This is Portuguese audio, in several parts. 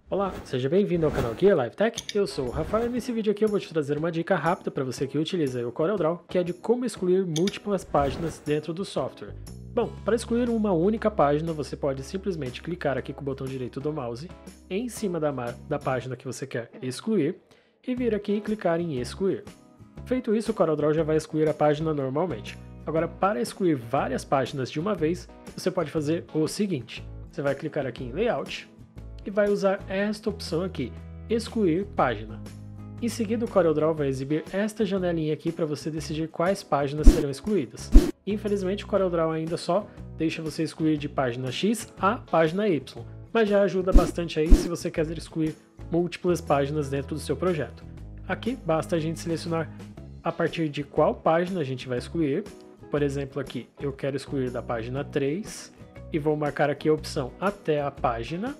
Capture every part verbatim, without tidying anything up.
Olá, seja bem-vindo ao canal Gear Live Tech. Eu sou o Rafael e nesse vídeo aqui eu vou te trazer uma dica rápida para você que utiliza o CorelDRAW, que é de como excluir múltiplas páginas dentro do software. Bom, para excluir uma única página, você pode simplesmente clicar aqui com o botão direito do mouse em cima da, da página que você quer excluir e vir aqui e clicar em excluir. Feito isso, o CorelDRAW já vai excluir a página normalmente. Agora, para excluir várias páginas de uma vez, você pode fazer o seguinte: você vai clicar aqui em Layout e vai usar esta opção aqui, excluir página. Em seguida, o CorelDRAW vai exibir esta janelinha aqui para você decidir quais páginas serão excluídas. Infelizmente, o CorelDRAW ainda só deixa você excluir de página X a página Y, mas já ajuda bastante aí se você quer excluir múltiplas páginas dentro do seu projeto. Aqui basta a gente selecionar a partir de qual página a gente vai excluir. Por exemplo, aqui eu quero excluir da página três e vou marcar aqui a opção até a página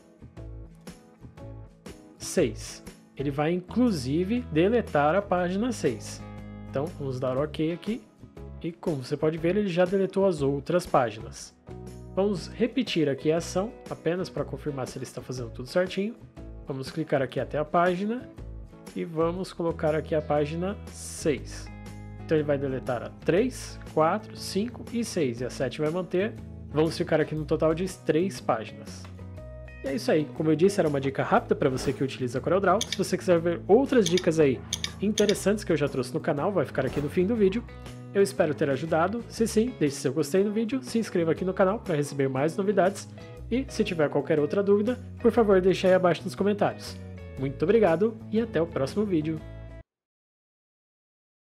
seis. Ele vai inclusive deletar a página seis. Então vamos dar OK aqui e, como você pode ver, ele já deletou as outras páginas. Vamos repetir aqui a ação apenas para confirmar se ele está fazendo tudo certinho. Vamos clicar aqui até a página e vamos colocar aqui a página seis. Então ele vai deletar a três, quatro, cinco e seis, e a sete vai manter. Vamos ficar aqui no total de três páginas. E é isso aí, como eu disse, era uma dica rápida para você que utiliza CorelDRAW. Se você quiser ver outras dicas aí interessantes que eu já trouxe no canal, vai ficar aqui no fim do vídeo. Eu espero ter ajudado. Se sim, deixe seu gostei no vídeo, se inscreva aqui no canal para receber mais novidades. E se tiver qualquer outra dúvida, por favor deixe aí abaixo nos comentários. Muito obrigado e até o próximo vídeo.